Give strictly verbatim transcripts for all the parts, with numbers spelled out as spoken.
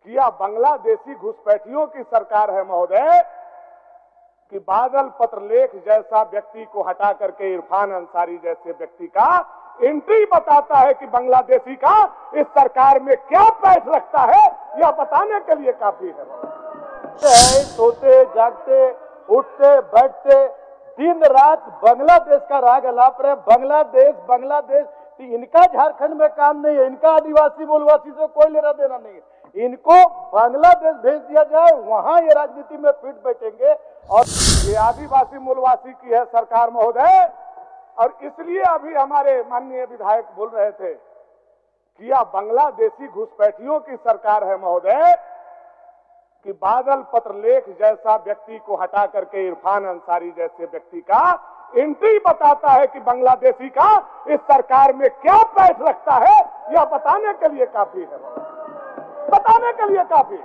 कि यह बांग्लादेशी घुसपैठियों की सरकार है महोदय, कि बादल पत्रलेख जैसा व्यक्ति को हटा करके इरफान अंसारी जैसे व्यक्ति का एंट्री बताता है कि बांग्लादेशी का इस सरकार में क्या पैठ रखता है, यह बताने के लिए काफी है। सोते जागते उठते बैठते दिन रात बांग्लादेश का राग अलाप रहे। बांग्लादेश बांग्लादेश इनका झारखंड में काम नहीं है, इनका आदिवासी मूलवासी से कोई लेना देना नहीं है। इनको बांग्लादेश भेज दिया जाए, वहां ये राजनीति में फिट बैठेंगे। और ये आदिवासी मूलवासी की है सरकार महोदय, और इसलिए अभी हमारे माननीय विधायक बोल रहे थे कि यह बांग्लादेशी घुसपैठियों की सरकार है महोदय, कि बादल पत्रलेख जैसा व्यक्ति को हटा करके इरफान अंसारी जैसे व्यक्ति का एंट्री बताता है कि बांग्लादेशी का इस सरकार में क्या पैठ रखता है, यह बताने के लिए काफी है। बताने के लिए काफी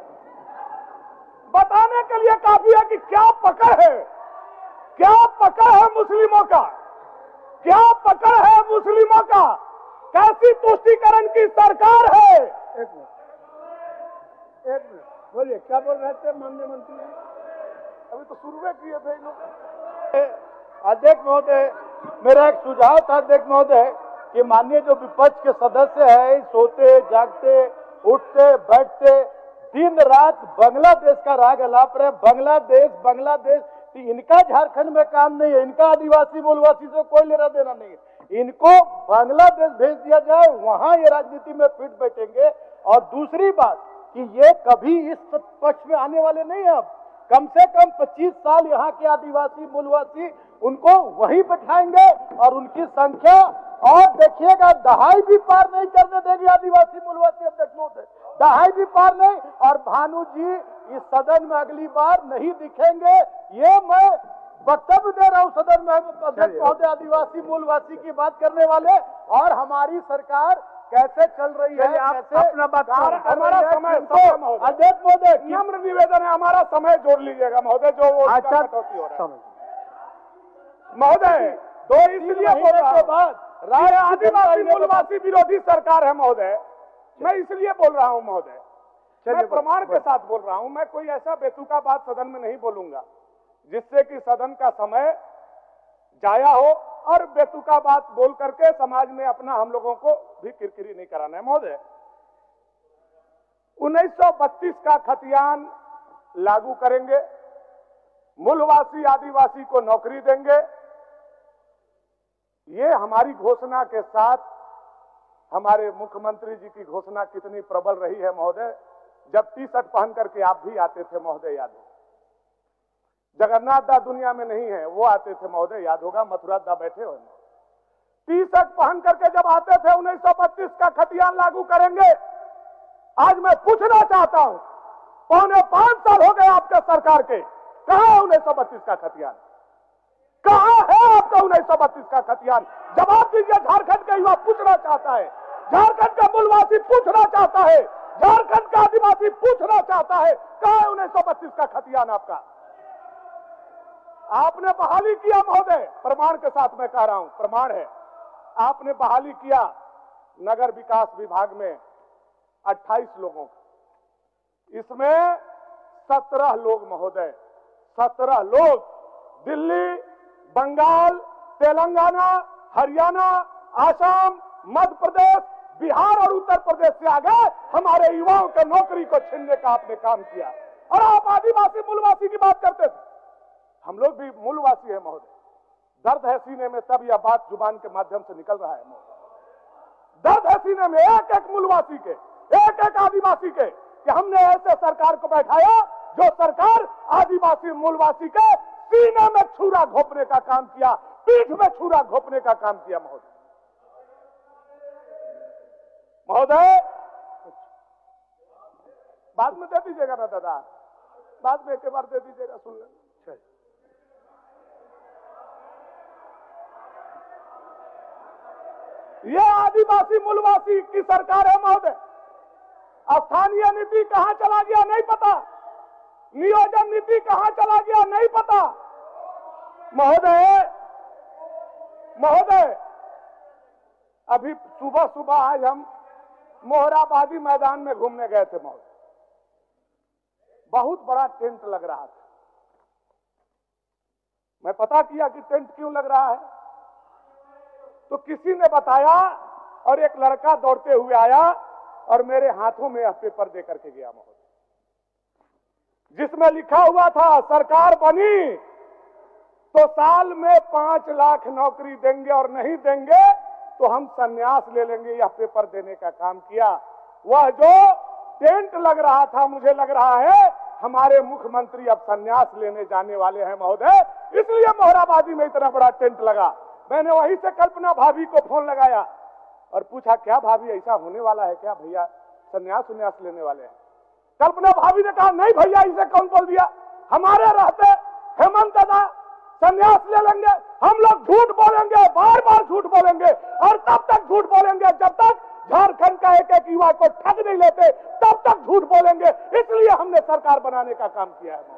बताने के लिए काफी है कि क्या पकड़ है, क्या पकड़ है मुस्लिमों का, क्या पकड़ है मुस्लिमों का, कैसी तुष्टीकरण की सरकार है। एक मिनट एक मिनट बोलिए, क्या बोल रहे थे माननीय मंत्री? अभी तो शुरू में किए थे लोग। अध्यक्ष महोदय, मेरा एक सुझाव था अध्यक्ष महोदय कि माननीय जो विपक्ष के सदस्य है, सोते जागते उठते बैठते दिन रात बांग्लादेश का राग अलाप रहे। बांग्लादेश बांग्लादेश इनका झारखंड में काम नहीं है, इनका आदिवासी मूलवासी से कोई लेना देना नहीं है। इनको बांग्लादेश भेज दिया जाए, वहां ये राजनीति में फिट बैठेंगे। और दूसरी बात कि ये कभी इस पक्ष में आने वाले नहीं है। अब कम से कम पच्चीस साल यहाँ के आदिवासी मूलवासी उनको वहीं बैठाएंगे और उनकी संख्या और देखिएगा दहाई भी पार नहीं करने देगी आदिवासी मूलवासी। अध्यक्ष महोदय, दहाई भी पार नहीं। और भानु जी इस सदन में अगली बार नहीं दिखेंगे, ये मैं वक्तव्य दे रहा हूँ सदन में। अध्यक्ष महोदय, आदिवासी मूलवासी की बात करने वाले और हमारी सरकार कैसे चल रही है, कैसे अपना बात हमारा समय अध्यक्ष महोदय नम्र निवेदन है, हमारा समय जोड़ लीजिएगा महोदय, जो वो कटौती हो रहा है महोदय। दो इसलिए बोल रहा हूँ, आदिवासी मूलवासी विरोधी सरकार है महोदय, मैं इसलिए बोल रहा हूँ महोदय, मैं प्रमाण के साथ बोल रहा हूँ। मैं कोई ऐसा बेतुका बात सदन में नहीं बोलूंगा जिससे कि सदन का समय जाया हो और बेतुका बात बोल करके समाज में अपना हम लोगों को भी किरकिरी नहीं कराना है महोदय। उन्नीस सौ बत्तीस का खतियान लागू करेंगे, मूलवासी आदिवासी को नौकरी देंगे। ये हमारी घोषणा के साथ हमारे मुख्यमंत्री जी की घोषणा कितनी प्रबल रही है महोदय। जब टी शर्ट पहन करके आप भी आते थे महोदय, याद हो। जगन्नाथ दा दुनिया में नहीं है, वो आते थे महोदय, याद होगा। मथुरा दा बैठे हो, टी शर्ट पहन करके जब आते थे। उन्नीस सौ बत्तीस का खतियान लागू करेंगे। आज मैं पूछना चाहता हूं, पौने पांच साल हो गए आपके सरकार के, कहां है उन्नीस सौ बत्तीस का खतियान? कहां है आपका उन्नीस सौ बत्तीस का खतियान? जवाब दीजिए। झारखंड का युवा पूछना चाहता है, झारखंड का मूलवासी पूछना चाहता है, झारखंड का आदिवासी पूछना चाहता है, कहां है उन्नीस सौ बत्तीस का खतियान आपका? आपने बहाली किया महोदय, प्रमाण के साथ मैं कह रहा हूं, प्रमाण है। आपने बहाली किया नगर विकास विभाग में अट्ठाईस लोगों का, इसमें सत्रह लोग महोदय, सत्रह लोग दिल्ली, बंगाल, तेलंगाना, हरियाणा, आसाम, मध्य प्रदेश, बिहार और उत्तर प्रदेश से आ गए। हमारे युवाओं के नौकरी को छीनने का आपने काम किया। और आप आदिवासी मूलवासी की बात करते थे। हम लोग भी मूलवासी है महोदय, दर्द है सीने में, तब यह बात जुबान के माध्यम से निकल रहा है महोदय। दर्द है सीने में एक एक मूलवासी के, एक एक आदिवासी के, कि हमने ऐसे सरकार को बैठाया जो सरकार आदिवासी मूलवासी के सीने में छुरा घोपने का काम किया, पीठ में छुरा घोपने का काम किया महोदय। महोदय बाद में दे दीजिएगा ना दादा, बाद में एक बार दे दीजिएगा, सुन लेना। ये आदिवासी मूलवासी की सरकार है महोदय। स्थानीय नीति कहां चला गया नहीं पता, नियोजन नीति कहां चला गया नहीं पता महोदय। महोदय अभी सुबह सुबह आज हम मोहराबादी मैदान में घूमने गए थे महोदय। बहुत बड़ा टेंट लग रहा था। मैं पता किया कि टेंट क्यों लग रहा है, तो किसी ने बताया और एक लड़का दौड़ते हुए आया और मेरे हाथों में यह पेपर दे करके गया महोदय, जिसमें लिखा हुआ था सरकार बनी तो साल में पांच लाख नौकरी देंगे और नहीं देंगे तो हम संन्यास ले लेंगे। यह पेपर देने का काम किया। वह जो टेंट लग रहा था, मुझे लग रहा है हमारे मुख्यमंत्री अब संन्यास लेने जाने वाले हैं महोदय, इसलिए मोहराबादी में इतना बड़ा टेंट लगा। मैंने वहीं से कल्पना भाभी को फोन लगाया और पूछा, क्या भाभी ऐसा होने वाला है क्या, भैया संन्यास उन्यास लेने वाले हैं? कल्पना भाभी ने कहा, नहीं भैया, इसे कौन बोल दिया, हमारे रहते हेमंत दादा संन्यास ले लेंगे। हम लोग झूठ बोलेंगे, बार बार झूठ बोलेंगे और तब तक झूठ बोलेंगे जब तक झारखंड का एक एक युवा को ठग नहीं लेते, तब तक झूठ बोलेंगे। इसलिए हमने सरकार बनाने का काम किया है।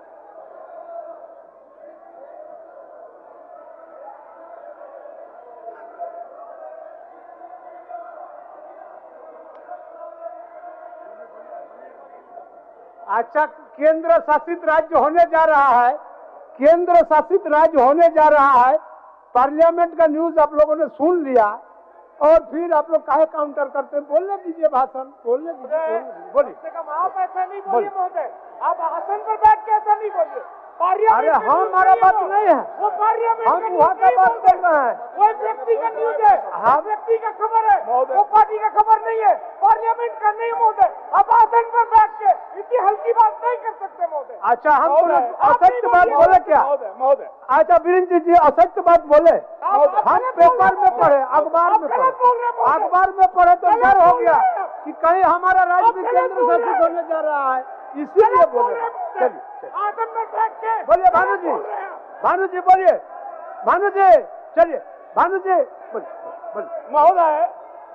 अच्छा, केंद्र शासित राज्य होने जा रहा है, केंद्र शासित राज्य होने जा रहा है। पार्लियामेंट का न्यूज आप लोगों ने सुन लिया और फिर आप लोग काहे काउंटर करते हैं? बोलने दीजिए भाषण, बोलने दीजिए, बोलिए। आप ऐसा नहीं बोलिए महोदय, आप आसन पर बैठ के ऐसा नहीं बोलिए। अरे हाँ, हमारा बात नहीं है, वो पार्लियामेंट हम वहाँ का बात कर रहे हैं। वो एक व्यक्ति का न्यूज है, हाँ, व्यक्ति का खबर है, वो पार्टी का खबर नहीं है, पार्लियामेंट का नहीं महोदय। आप आसन पर बैठ के इतनी हल्की बात नहीं कर सकते महोदय। अच्छा, हम असत्य बात बोले क्या महोदय? अच्छा वीरेंद्र जी, असत्य बात बोले? हम पेपर में पढ़े, अखबार में पढ़े, अखबार में पढ़े तो डर हो गया कि कहीं हमारा राज्य भी केंद्र शासित होने जा रहा है, इसीलिए बोले। चलिए बोलिए भानु जी, भानु जी बोलिए, भानु जी चलिए, भानु जी बोलिए। महोदय,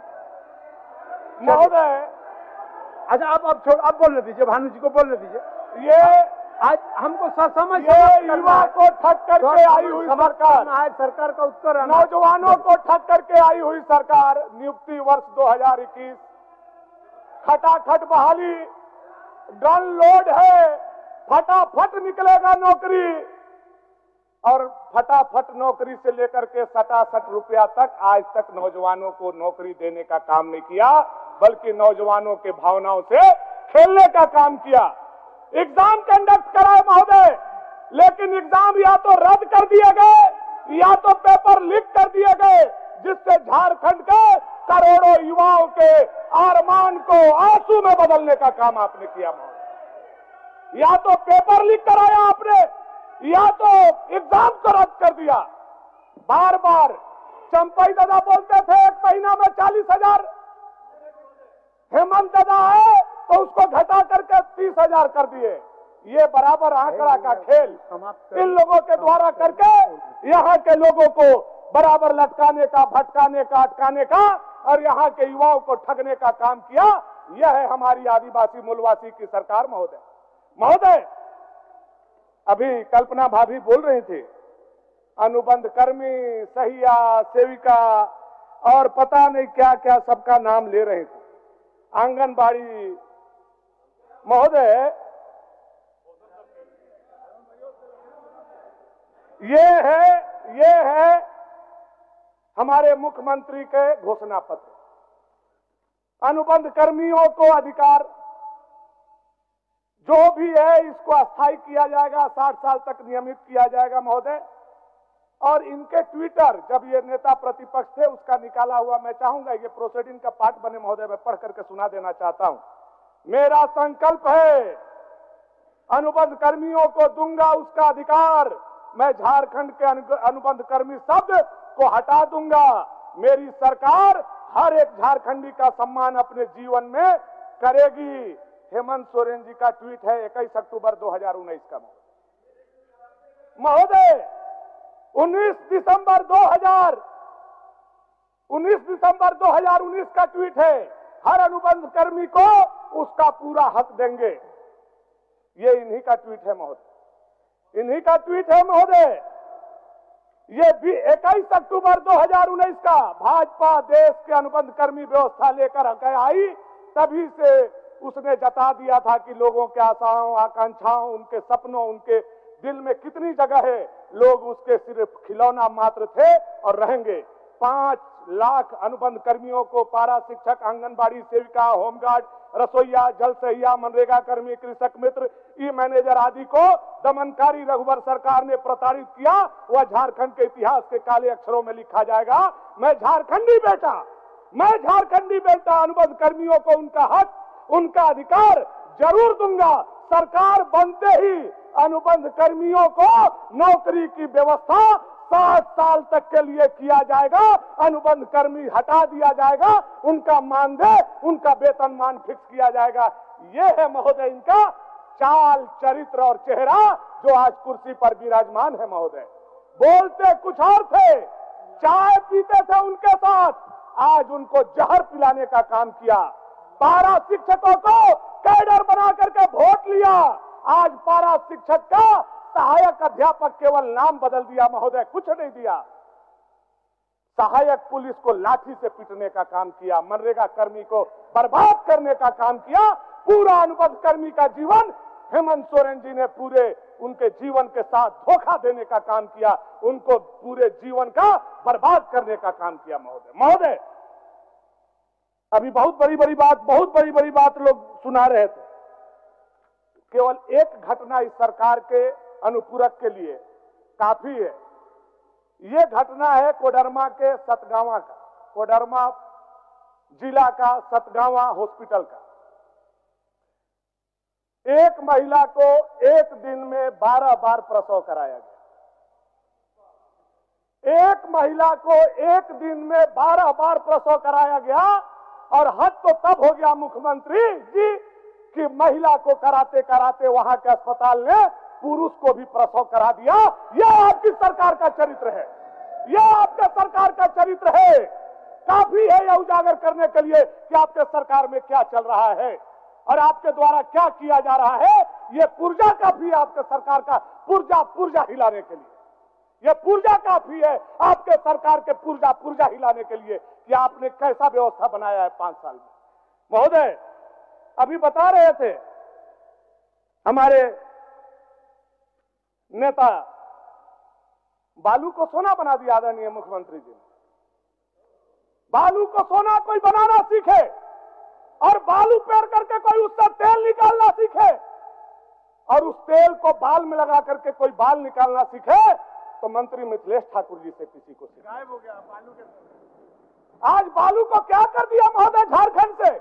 महोदय, अच्छा आप अब छोड़, अब बोलने दीजिए, भानु जी को बोलने दीजिए। ये आज हमको समझ युवा को ठग करके आई हुई सरकार, सरकार का उत्तर, नौजवानों को ठग करके आई हुई सरकार, नियुक्ति वर्ष दो हजार इक्कीस, खटाखट बहाली, गन लोड है, फटाफट निकलेगा नौकरी, और फटाफट नौकरी से लेकर के सटासठ रुपया तक आज तक नौजवानों को नौकरी देने का काम नहीं किया, बल्कि नौजवानों के भावनाओं से खेलने का काम किया। एग्जाम कंडक्ट कराए महोदय, लेकिन एग्जाम या तो रद्द कर दिए गए या तो पेपर लीक कर दिए गए, जिससे झारखंड के करोड़ों युवाओं के अरमान को आंसू में बदलने का काम आपने किया महोदय। या तो पेपर लीक कराया आपने, या तो एग्जाम को रद्द कर दिया। बार बार चंपई दादा बोलते थे एक महीना में चालीस हजार, हेमंत दादा है तो उसको घटा करके तीस हजार कर दिए। ये बराबर आंकड़ा का खेल इन लोगों के द्वारा करके यहाँ के लोगों को बराबर लटकाने का, भटकाने का, अटकाने का और यहाँ के युवाओं को ठगने का काम किया। यह है हमारी आदिवासी मूलवासी की सरकार महोदय। महोदय, अभी कल्पना भाभी बोल रही थी, अनुबंध कर्मी, सहिया, सेविका और पता नहीं क्या क्या सबका नाम ले रहे थे, आंगनबाड़ी। महोदय, ये है ये है हमारे मुख्यमंत्री के घोषणा पत्र। अनुबंध कर्मियों को अधिकार जो भी है इसको अस्थायी किया जाएगा, साठ साल तक नियमित किया जाएगा महोदय। और इनके ट्विटर, जब ये नेता प्रतिपक्ष थे उसका निकाला हुआ, मैं चाहूंगा ये प्रोसीडिंग का पार्ट बने महोदय, मैं पढ़ करके सुना देना चाहता हूं। मेरा संकल्प है, अनुबंध कर्मियों को दूंगा उसका अधिकार, मैं झारखंड के अनुबंध कर्मी शब्द को हटा दूंगा। मेरी सरकार हर एक झारखंडी का सम्मान अपने जीवन में करेगी। हेमंत सोरेन जी का ट्वीट है इक्कीस अक्टूबर दो हजार उन्नीस का महोदय। उन्नीस दिसंबर दो हजार उन्नीस दिसंबर दो हजार उन्नीस का ट्वीट है, हर अनुबंध कर्मी को उसका पूरा हक देंगे। ये इन्हीं का ट्वीट है महोदय, इन्हीं का ट्वीट है महोदय। ये भी इक्कीस अक्टूबर दो हजार उन्नीस का भाजपा देश के अनुबंध कर्मी व्यवस्था लेकर के आई, तभी से उसने जता दिया था कि लोगों के आशाओं, आकांक्षाओं, उनके सपनों, उनके दिल में कितनी जगह है। लोग उसके सिर्फ खिलौना मात्र थे और रहेंगे। पांच लाख अनुबंध कर्मियों को, पारा शिक्षक, आंगनबाड़ी सेविका, होमगार्ड, रसोईया, जल सहिया, मनरेगा कर्मी, कृषक मित्र, ई मैनेजर आदि को दमनकारी रघुवर सरकार ने प्रताड़ित किया। वह झारखंड के इतिहास के काले अक्षरों में लिखा जाएगा। मैं झारखंडी बेटा, मैं झारखंडी बेटा अनुबंध कर्मियों को उनका हक, उनका अधिकार जरूर दूंगा। सरकार बनते ही अनुबंध कर्मियों को नौकरी की व्यवस्था सात साल तक के लिए किया जाएगा। अनुबंध कर्मी हटा दिया जाएगा, उनका मानदेय, उनका वेतनमान फिक्स किया जाएगा। ये है महोदय इनका चाल, चरित्र और चेहरा जो आज कुर्सी पर विराजमान है। महोदय बोलते कुछ और थे, चाय पीते थे उनके साथ, आज उनको जहर पिलाने का काम किया। पारा शिक्षकों को कैडर बना करके वोट लिया, आज पारा शिक्षक का सहायक अध्यापक केवल नाम बदल दिया। महोदय कुछ नहीं दिया। सहायक पुलिस को लाठी से पीटने का काम किया, मनरेगा कर्मी को बर्बाद करने का काम किया। पूरा अनुबंध कर्मी का जीवन हेमंत सोरेन जी ने पूरे उनके जीवन के साथ धोखा देने का काम किया, उनको पूरे जीवन का बर्बाद करने का काम किया। महोदय महोदय अभी बहुत बड़ी बड़ी बात, बहुत बड़ी बड़ी बात लोग सुना रहे थे। केवल एक घटना इस सरकार के अनुपूरक के लिए काफी है। ये घटना है कोडरमा के सतगावा का, कोडरमा जिला का सतगावा हॉस्पिटल का। एक महिला को एक दिन में बारह बार प्रसव कराया गया। एक महिला को एक दिन में बारह बार प्रसव कराया गया। और हद तो तब हो गया मुख्यमंत्री जी कि महिला को कराते कराते वहां के अस्पताल ने पुरुष को भी प्रसव करा दिया। यह आपकी सरकार का चरित्र है, यह आपके सरकार का चरित्र है। काफी है यह उजागर करने के लिए कि आपके सरकार में क्या चल रहा है और आपके द्वारा क्या किया जा रहा है। यह पुर्जा काफी है आपके सरकार का, पुर्जा पुर्जा हिलाने के लिए। यह पुर्जा काफी है आपके सरकार के पुर्जा पुर्जा हिलाने के लिए कि आपने कैसा व्यवस्था बनाया है पांच साल में। महोदय अभी बता रहे थे हमारे नेता, बालू को सोना बना दिया आदरणीय मुख्यमंत्री जी ने। बालू को सोना कोई बनाना सीखे और बालू पेर करके कोई उससे तेल निकालना सीखे और उस तेल को बाल में लगा करके कोई बाल निकालना सीखे तो मंत्री मिथिलेश ठाकुर जी से किसी को सीखे। गायब हो गया बालू के। आज बालू को क्या कर दिया महोदय, झारखंड से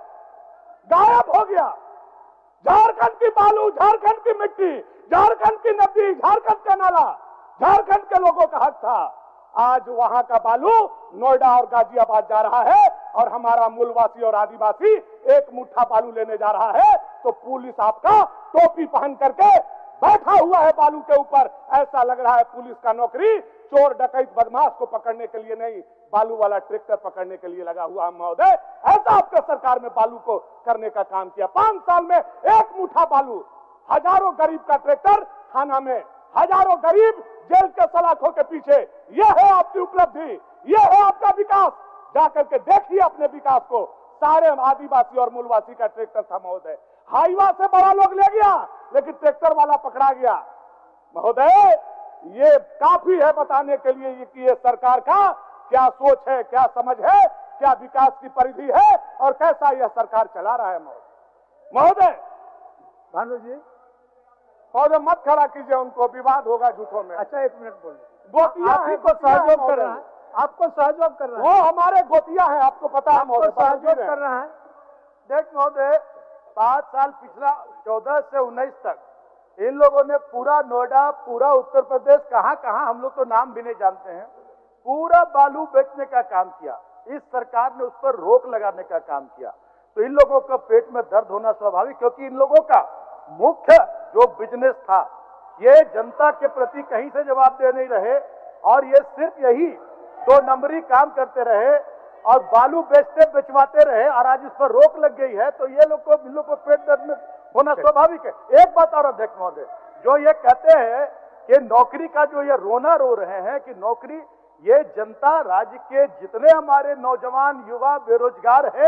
गायब हो गया। झारखंड की बालू, झारखंड की मिट्टी, झारखंड की नदी, झारखंड का नाला, झारखंड के लोगों का हक था। आज वहां का बालू नोएडा और गाजियाबाद जा रहा है और हमारा मूलवासी और आदिवासी एक मुट्ठा बालू लेने जा रहा है तो पुलिस आपका टोपी पहन करके बैठा हुआ है बालू के ऊपर। ऐसा लग रहा है पुलिस का नौकरी चोर डकैत बदमाश को पकड़ने के लिए नहीं, बालू वाला ट्रैक्टर पकड़ने के लिए लगा हुआ है। महोदय ऐसा आपके सरकार में बालू को करने का काम किया। पांच साल में एक मुट्ठा बालू, हजारों गरीब का ट्रैक्टर थाना में, हजारों गरीब जेल के सलाखों के पीछे। यह है आपकी उपलब्धि, यह है आपका विकास। जाकर के देखिए अपने विकास को। सारे आदिवासी और मूलवासी का ट्रैक्टर था महोदय। हाईवा से बड़ा लोग ले गया लेकिन ट्रैक्टर वाला पकड़ा गया। महोदय ये काफी है बताने के लिए कि ये सरकार का क्या सोच है, क्या समझ है, क्या विकास की परिधि है और कैसा यह सरकार चला रहा है। महोदय महोदय भानु जी महोदय मत खड़ा कीजिए उनको, विवाद होगा झूठों में। अच्छा एक मिनट बोलिए। गोतिया आप ही को सहयोग कर रहा है, आपको सहयोग कर रहा है, वो हमारे गोतिया है, आपको पता है महोदय, सहयोग कर रहा है। देख महोदय पांच साल पिछला चौदह से उन्नीस तक इन लोगों ने पूरा नोएडा, पूरा उत्तर प्रदेश, कहां कहां हम लोग तो नाम भी नहीं जानते हैं, पूरा बालू बेचने का काम किया। इस सरकार ने उस पर रोक लगाने का काम किया। तो इन लोगों का पेट में दर्द होना स्वाभाविक, क्योंकि इन लोगों का मुख्य जो बिजनेस था ये जनता के प्रति कहीं से जवाबदेह नहीं रहे और ये सिर्फ यही दो नंबरी काम करते रहे और बालू बेचते बेचवाते रहे और आज इस पर रोक लग गई है तो ये लोग को इन लोग को पेट दर्द में होना स्वाभाविक है। एक बात और अध्यक्ष महोदय, जो ये कहते हैं कि नौकरी का जो ये रोना रो रहे हैं कि नौकरी, ये जनता राज्य के जितने हमारे नौजवान युवा बेरोजगार हैं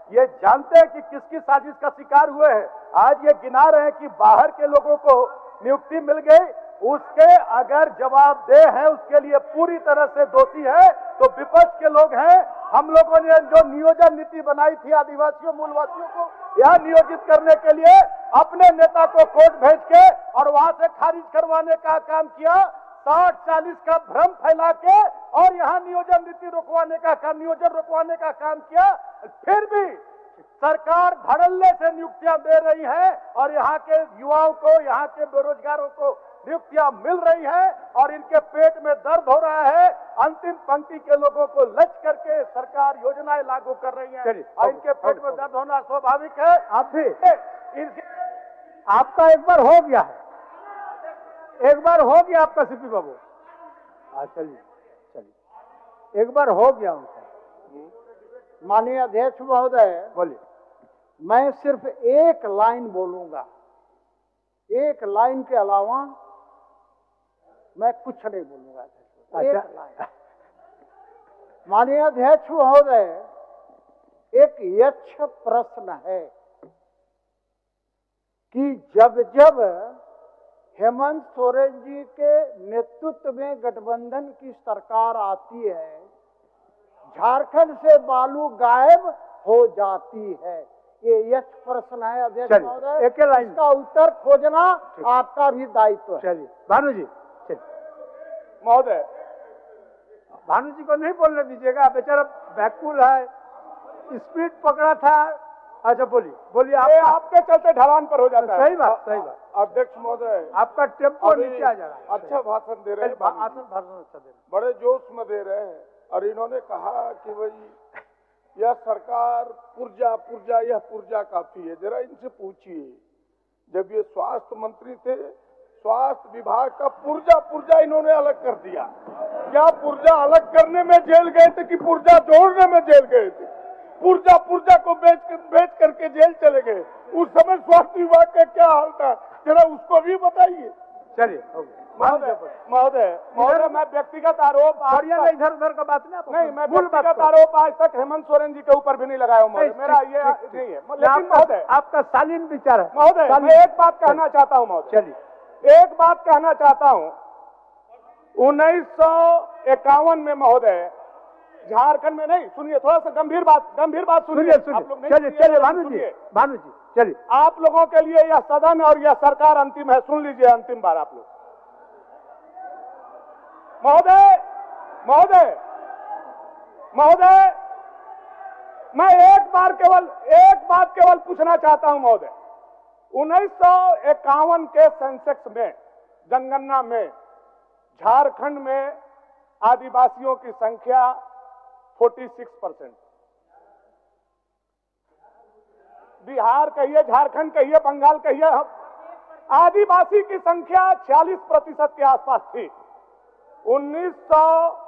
ये जानते हैं कि किसकी साजिश का शिकार हुए हैं। आज ये गिना रहे हैं कि बाहर के लोगों को नियुक्ति मिल गई, उसके अगर जवाबदेह है, उसके लिए पूरी तरह से दोषी है तो विपक्ष के लोग हैं। हम लोगों ने जो नियोजन नीति बनाई थी आदिवासियों मूलवासियों को यहाँ नियोजित करने के लिए, अपने नेता को कोर्ट भेज के और वहां से खारिज करवाने का काम किया, साठ चालीस का भ्रम फैला के और यहाँ नियोजन नीति रोकवाने का काम नियोजन रोकवाने का काम किया। फिर भी सरकार धड़ल्ले से नियुक्तियां दे रही है और यहाँ के युवाओं को, यहाँ के बेरोजगारों को नियुक्तियां मिल रही है और इनके पेट में दर्द हो रहा है। अंतिम पंक्ति के लोगों को लच करके सरकार योजनाएं लागू कर रही है और इनके पेट में दर्द होना स्वाभाविक है। आप भी आपका एक बार हो गया है, एक बार हो गया आपका सीपी बाबू। चलिए चलिए, एक बार हो गया उनका। माननीय अध्यक्ष महोदय, बोलिए। मैं सिर्फ एक लाइन बोलूंगा, एक लाइन के अलावा मैं कुछ नहीं बोलूंगा। अच्छा। एक लाइन। माननीय अध्यक्ष महोदय, एक यक्ष प्रश्न है कि जब जब हेमंत सोरेन जी के नेतृत्व में गठबंधन की सरकार आती है, झारखंड से बालू गायब हो जाती है। ये यक्ष प्रश्न है अध्यक्ष महोदय, एक लाइन इसका उत्तर खोजना आपका भी दायित्व है। चलिए भानु जी, चलिए महोदय, भानु जी को नहीं बोलने दीजिएगा, बेचारा व्याकुल है, स्पीड पकड़ा था। अच्छा बोलिए बोलिए। आप आपके चलते ढलान पर हो जाता है। सही बात, सही बात। अध्यक्ष महोदय, आपका टेम्पो नीचे आ जा रहा है। अच्छा भाषण दे रहे हैं, भाषण भाषण अच्छा दे रहे हैं, बड़े जोश में दे रहे हैं। और इन्होंने कहा कि भाई यह सरकार पुर्जा पुर्जा यह पुर्जा काफी है। जरा इनसे पूछिए, जब ये स्वास्थ्य मंत्री थे, स्वास्थ्य विभाग का पुर्जा पुर्जा इन्होंने अलग कर दिया। क्या पुर्जा अलग करने में जेल गए थे कि पुर्जा जोड़ने में जेल गए थे? पुर्जा पुर्जा को बेच कर बेच करके जेल चले गए। उस समय स्वास्थ्य विभाग का क्या हाल था, जरा उसको भी बताइए। चलिए महोदय महोदय महोदय मैं व्यक्तिगत आरोप इधर उधर का बात नहीं, नहीं, मैं व्यक्तिगत आरोप आज तक हेमंत सोरेन जी के ऊपर भी नहीं लगाया हूँ महोदय, मेरा ये नहीं है। लेकिन महोदय, आपका शालीन विचार है महोदय, मैं एक बात कहना चाहता हूँ महोदय, चलिए एक बात कहना चाहता हूँ। उन्नीस सौ इक्यावन में महोदय झारखंड में, नहीं सुनिए, थोड़ा सा गंभीर बात गंभीर बात सुनिए, सुनिए। चलिए चलिए भानु जी, भानु जी चलिए। आप लोगों के लिए यह सदन और यह सरकार अंतिम है, सुन लीजिए अंतिम बार आप लोग। महोदय महोदय महोदय मैं एक बार केवल एक बात केवल पूछना चाहता हूं महोदय। उन्नीस सौ इक्यावन के सेंसेक्स में, जनगणना में, झारखंड में आदिवासियों की संख्या छियालीस परसेंट, बिहार कहिए, झारखंड कहिए, बंगाल कहिए, आदिवासी की संख्या छियालीस प्रतिशत के आसपास थी। उन्नीस सौ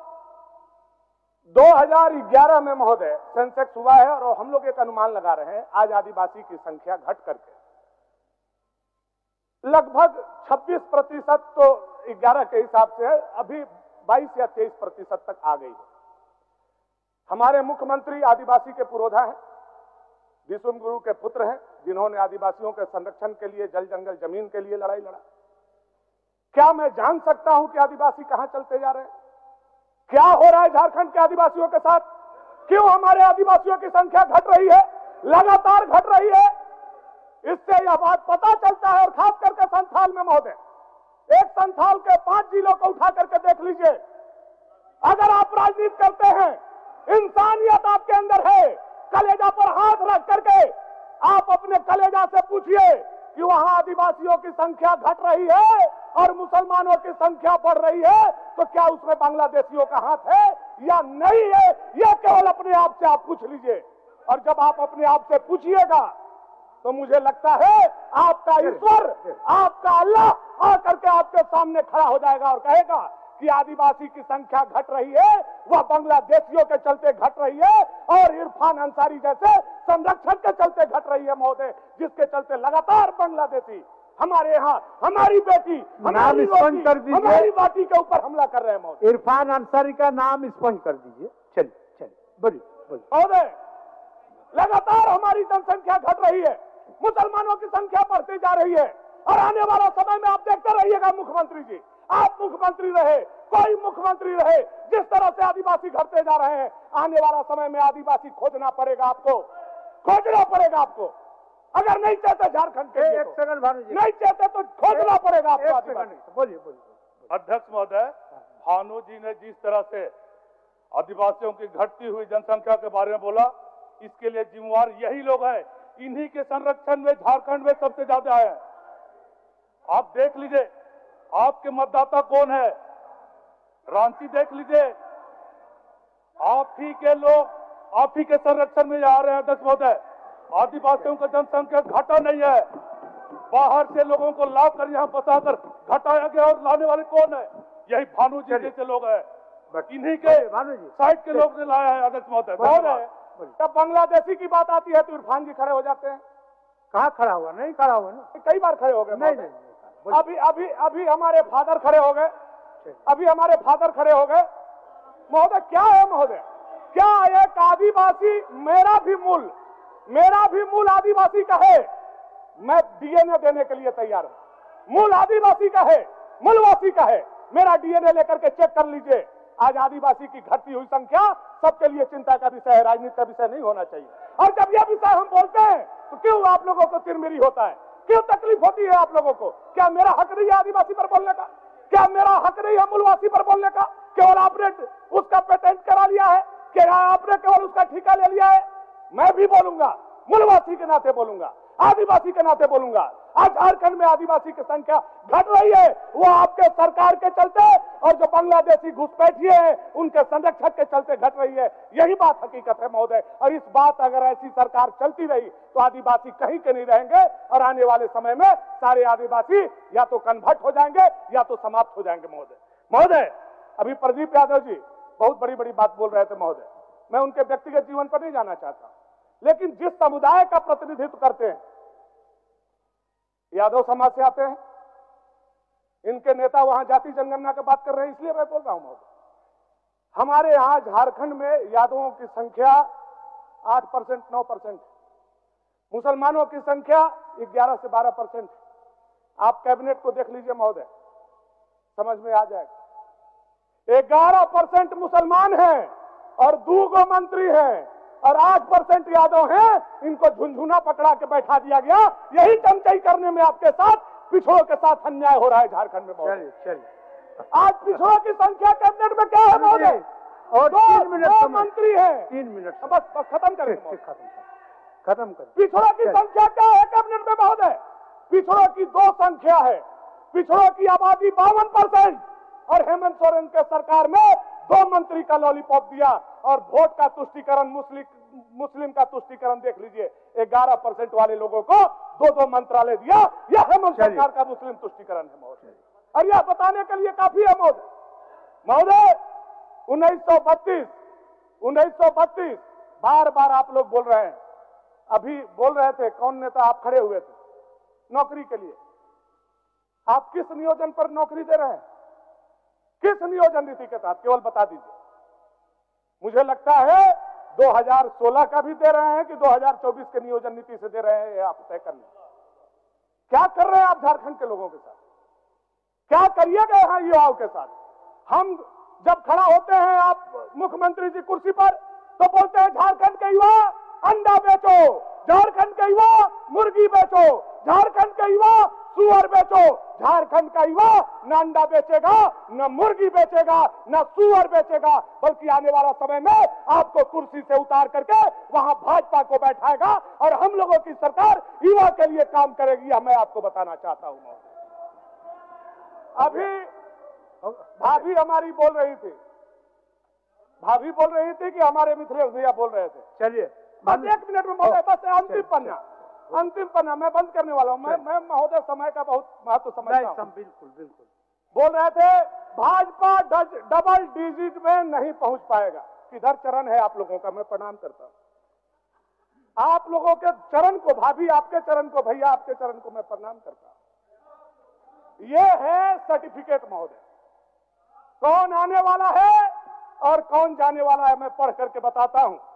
दो हजार ग्यारह में महोदय सेंसेक्स हुआ है और हम लोग एक अनुमान लगा रहे हैं, आज आदिवासी की संख्या घट करके लगभग छब्बीस प्रतिशत, तो ग्यारह के हिसाब से अभी बाईस या तेईस प्रतिशत तक आ गई है। हमारे मुख्यमंत्री आदिवासी के पुरोधा हैं, विश्व गुरु के पुत्र हैं, जिन्होंने आदिवासियों के संरक्षण के लिए, जल जंगल जमीन के लिए लड़ाई लड़ा। क्या मैं जान सकता हूं कि आदिवासी कहां चलते जा रहे हैं? क्या हो रहा है झारखंड के आदिवासियों के साथ? क्यों हमारे आदिवासियों की संख्या घट रही है, लगातार घट रही है? इससे यह बात पता चलता है, और खास करके संथाल में महोदय, एक संथाल के पांच जिलों को उठा करके देख लीजिए। अगर आप राजनीति करते हैं, इंसानियत आपके अंदर है, कलेजा पर हाथ रख करके आप अपने कलेजा से पूछिए कि वहां आदिवासियों की संख्या घट रही है और मुसलमानों की संख्या बढ़ रही है, तो क्या उसमें बांग्लादेशियों का हाथ है या नहीं है? यह केवल अपने आप से आप पूछ लीजिए। और जब आप अपने आप से पूछिएगा तो मुझे लगता है आपका ईश्वर, आपका अल्लाह आकर के आपके सामने खड़ा हो जाएगा और कहेगा कि आदिवासी की संख्या घट रही है, वह बांग्लादेशियों के चलते घट रही है और इरफान अंसारी जैसे संरक्षण के चलते घट रही है महोदय, जिसके चलते लगातार बांग्लादेशी हमारे यहाँ हमारी बेटी, हमारी रोटी, कर दीजिए, हमारी बाटी के ऊपर हमला कर रहे हैं महोदय। इरफान अंसारी का नाम स्पष्ट कर दीजिए। चलिए चलिए बोलिए बोलिए महोदय, लगातार हमारी जनसंख्या घट रही है, मुसलमानों की संख्या बढ़ती जा रही है, और आने वाला समय में आप देखते रहिएगा मुख्यमंत्री जी, आप मुख्यमंत्री रहे, कोई मुख्यमंत्री रहे, जिस तरह से आदिवासी घटते जा रहे हैं, आने वाला समय में आदिवासी खोजना पड़ेगा आपको, खोजना पड़ेगा आपको। अगर नहीं चाहते झारखंड के लिए, एक सेकंड भानु जी, नहीं चाहते तो खोजना पड़ेगा आपको आदिवासी। बोलिए बोलिए। अध्यक्ष महोदय, भानु जी ने जिस तरह से आदिवासियों की घटती हुई जनसंख्या के बारे में बोला, इसके लिए जिम्मेवार यही लोग हैं। इन्हीं के संरक्षण में झारखंड में सबसे ज्यादा है। आप देख लीजिए, आपके मतदाता कौन है, रांची देख लीजिए, आप ही के लोग आप ही के संरक्षण में आ रहे हैं। अध्यक्ष महोदय, आदिवासियों का जनसंख्या घटा नहीं है, बाहर से लोगों को लाकर यहाँ बसाकर घटाया गया, और लाने वाले कौन है? यही भानु जी जैसे लोग हैं, इन्हीं के भानु जी साइड के लोग ने लाया है। अध्यक्ष महोदय, महोदय, जब बांग्लादेशी की बात आती है तो इरफान जी खड़े हो जाते हैं। कहाँ खड़ा हुआ? नहीं खड़ा हुआ ना, कई बार खड़े हो गए। नहीं नहीं, अभी अभी अभी हमारे फादर खड़े हो गए, अभी हमारे फादर खड़े हो गए। महोदय क्या है महोदय, क्या एक आदिवासी, मेरा भी मूल मेरा भी मूल आदिवासी का है, मैं डीएनए देने के लिए तैयार हूं। मूल आदिवासी का है, मूलवासी का है, मेरा डीएनए लेकर के चेक कर लीजिए। आज आदिवासी की घटती हुई संख्या सबके लिए चिंता का विषय है, राजनीति का विषय नहीं होना चाहिए। और जब यह विषय हम बोलते हैं तो क्यों आप लोगों को तिरमिरी होता है, क्यों तकलीफ होती है आप लोगों को? क्या मेरा हक नहीं है आदिवासी पर बोलने का? क्या मेरा हक नहीं है मूलवासी पर बोलने का? केवल आपने उसका पेटेंट करा लिया है, क्या आपने केवल उसका ठेका ले लिया है? मैं भी बोलूंगा, मूलवासी के नाते बोलूंगा, आदिवासी के नाते बोलूंगा। आज झारखंड में आदिवासी की संख्या घट रही है, वो आपके सरकार के चलते और जो बांग्लादेशी घुसपैठिए हैं उनके संरक्षक के चलते घट रही है। यही बात हकीकत है महोदय। और इस बात अगर ऐसी सरकार चलती रही तो आदिवासी कहीं के नहीं रहेंगे, और आने वाले समय में सारे आदिवासी या तो कन्वर्ट हो जाएंगे या तो समाप्त हो जाएंगे। महोदय महोदय अभी प्रदीप यादव जी बहुत बड़ी बड़ी बात बोल रहे थे महोदय, मैं उनके व्यक्तिगत जीवन पर नहीं जाना चाहता, लेकिन जिस समुदाय का प्रतिनिधित्व करते हैं, यादव समाज से आते हैं, इनके नेता वहां जाति जनगणना की बात कर रहे हैं, इसलिए मैं बोल रहा हूं महोदय। हमारे यहां झारखंड में यादवों की संख्या आठ परसेंट नौ परसेंट, मुसलमानों की संख्या ग्यारह से बारह परसेंट। आप कैबिनेट को देख लीजिए महोदय, समझ में आ जाएगा। ग्यारह परसेंट मुसलमान हैं और दो गो मंत्री हैं, और आठ परसेंट यादव हैं। इनको झुनझुना पकड़ा के बैठा दिया गया। यही चमचाई करने में आपके साथ पिछड़ों के साथ अन्याय हो रहा है झारखंड में। चलिए चलिए, आज पिछड़ों की संख्या कैबिनेट में क्या है महोदय? और दो, तीन मिनट दो मंत्री हैं। तीन मिनट बस बस खत्म करें, खत्म खत्म करें। पिछड़ों की संख्या क्या है कैबिनेट में महोदय? पिछड़ों की दो संख्या है, पिछड़ों की आबादी बावन परसेंट, और हेमंत सोरेन के सरकार में दो मंत्री का लॉलीपॉप दिया, और वोट का तुष्टीकरण मुस्लिम मुस्लिम का तुष्टीकरण देख लीजिए, ग्यारह परसेंट वाले लोगों को दो दो मंत्रालय दिया। यह हेमंत सरकार का मुस्लिम तुष्टीकरण है महोदय, और यह बताने के लिए काफी है महोदय। महोदय उन्नीस सौ बत्तीस उन्नीस सौ बत्तीस बार बार आप लोग बोल रहे हैं, अभी बोल रहे थे, कौन नेता आप खड़े हुए थे नौकरी के लिए, आप किस नियोजन पर नौकरी दे रहे हैं, किस नियोजन नीति के तहत, केवल बता दीजिए। मुझे लगता है दो हज़ार सोलह का भी दे रहे हैं कि दो हज़ार चौबीस के नियोजन नीति से दे रहे हैं, आप तय कर लें। क्या कर रहे हैं आप झारखंड के लोगों के साथ, क्या करिएगा यहाँ युवाओं के साथ? हम जब खड़ा होते हैं आप मुख्यमंत्री जी कुर्सी पर, तो बोलते हैं झारखंड के युवा अंडा बेचो, झारखंड के युवा मुर्गी बेचो, झारखंड के युवा सुअर बेचो। झारखंड का युवा न अंडा बेचेगा, न मुर्गी बेचेगा, न सुअर बेचेगा, बल्कि आने वाला समय में आपको कुर्सी से उतार करके वहां भाजपा को बैठाएगा, और हम लोगों की सरकार युवा के लिए काम करेगी। यह मैं आपको बताना चाहता हूं। अभी भाभी हमारी बोल रही थी, भाभी बोल रही थी कि हमारे मिथिलेश भैया बोल रहे थे। चलिए बस एक मिनट में महोदय, बस अंतिम पन्ना, अंतिम पन्ना मैं बंद करने वाला हूं। मैं मैं महोदय समय का बहुत महत्व समझता हूं। बिल्कुल बिल्कुल बोल रहे थे भाजपा डबल डिजिट में नहीं पहुंच पाएगा। किधर चरण है आप लोगों का? मैं प्रणाम करता हूं आप लोगों के चरण को, भाभी आपके चरण को, भैया आपके चरण को मैं प्रणाम करता हूं। ये है सर्टिफिकेट महोदय, कौन आने वाला है और कौन जाने वाला है मैं पढ़ करके बताता हूं।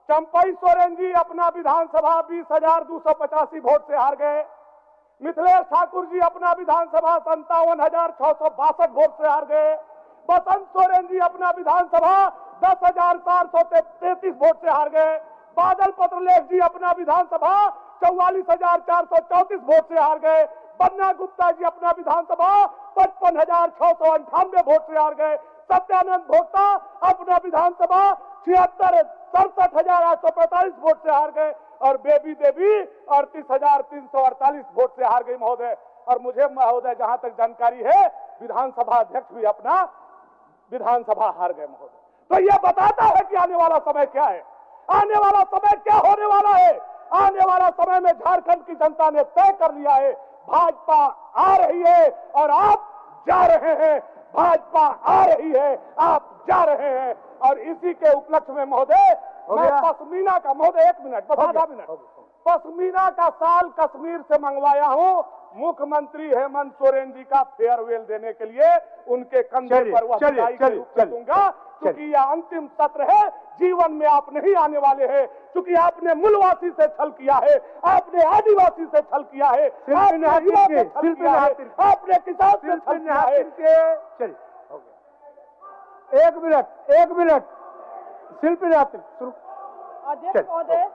चंपई सोरेन जी अपना विधानसभा बीस हजार दो सौ पचासी वोट से हार गए। मिथिलेश ठाकुर जी अपना विधानसभा संतावन हजार छह सौ बासठ वोट से हार गए। बसंत सोरेन जी अपना विधानसभा दस हजार चार सौ तैतीस वोट से हार गए। बादल पत्रलेख जी अपना विधानसभा चौवालीस हजार चार सौ चौतीस वोट से हार गए। बन्ना गुप्ता जी अपना विधानसभा पचपन हजार छह सौ अंठानवे वोट से हार गए। सत्यानंद भोक्ता अपना विधानसभा छिहत्तर सड़सठ हजार आठ सौ पैंतालीस वोट से हार गए और बेबी देवी अड़तीस हजार तीन सौ अड़तालीस वोट से हार गई महोदय। और मुझे महोदय जहां तक जानकारी है विधानसभा अध्यक्ष भी अपना विधानसभा हार गए महोदय। तो यह बताता है कि आने वाला समय क्या है, आने वाला समय क्या होने वाला है। आने वाला समय में झारखंड की जनता ने तय कर लिया है, भाजपा आ रही है और आप जा रहे हैं। भाजपा आ रही है, आप जा रहे हैं। और इसी के उपलक्ष्य में महोदय मैं पश्मीना का महोदय एक मिनट बस आधा मिनट पश्मीना का साल कश्मीर से मंगवाया हूं मुख्यमंत्री हेमंत सोरेन जी का फेयरवेल देने के लिए। उनके कंधे पर वह विदाई के रूप में दूंगा, क्योंकि यह अंतिम सत्र है। जीवन में आप नहीं आने वाले हैं, क्योंकि आपने मूलवासी से छल किया है, आपने आदिवासी से छल किया है, आपने युवा से छल किया है, आपने किसान से छल किया है। चलिए हो गया, एक मिनट एक मिनट शिल्पी नाथ शुरू। अध्यक्ष महोदय,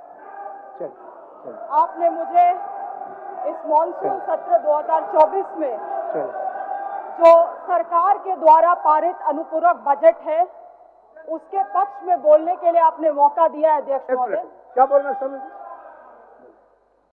आपने मुझे इस मॉनसून सत्र दो हज़ार चौबीस में जो सरकार के द्वारा पारित अनुपूरक बजट है उसके पक्ष में बोलने के लिए आपने मौका दिया है अध्यक्ष महोदय। क्या बोलना समझ